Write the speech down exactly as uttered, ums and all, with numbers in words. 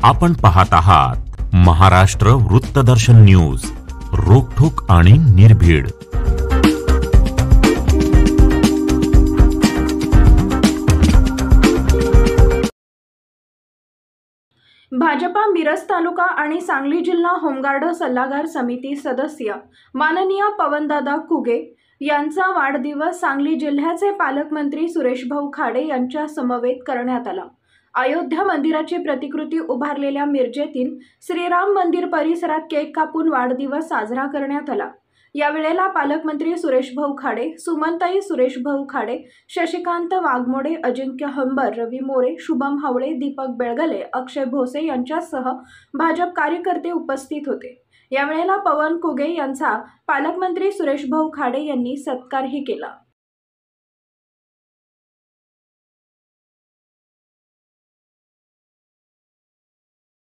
आपण पाहत आहात महाराष्ट्र वृत्तदर्शन न्यूज, रोखठोक आणि निर्भीड। भाजपा मिरज तालुका आणि सांगली जिल्हा होमगार्ड सल्लागार समिती सदस्य माननीय पवनदादा कुगे यांचा वाढदिवस सांगली जिल्ह्याचे पालकमंत्री सुरेश भाऊ खाडे यांच्या समवेत करण्यात आला। अयोध्या मंदिराची प्रतिकृती उभारलेल्या मिरजेतील श्रीराम मंदिर परिसरात केक कापून वाढदिवस साजरा करण्यात आला। या वेळेला पालकमंत्री सुरेश भाऊ खाडे, सुमनताई सुरेश भाऊ खाडे, शशिकांत वाघमोडे, अजिंक्य हंबर, रवी मोरे, शुभम हावळे, दीपक बेळगले, अक्षय भोसे यांच्यासह भाजप कार्यकर्ते उपस्थित होते। या वेळेला पवन कुगे यांचा पालकमंत्री सुरेश भाऊ खाडे यांनी सत्कारही केला।